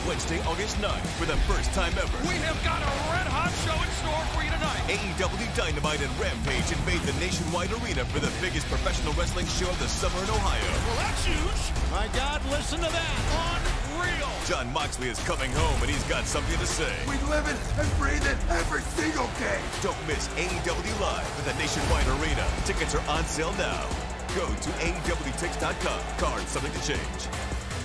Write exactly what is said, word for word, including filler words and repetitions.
Wednesday, August ninth, for the first time ever. We have got a red-hot show in store for you tonight. A E W Dynamite and Rampage invade the nationwide arena for the biggest professional wrestling show of the summer in Ohio. Well, that's huge. My God, listen to that. Unreal. John Moxley is coming home, and he's got something to say. We live it and breathe it every single day. Don't miss A E W Live at the nationwide arena. Tickets are on sale now. Go to A E W tix dot com. Card subject to change.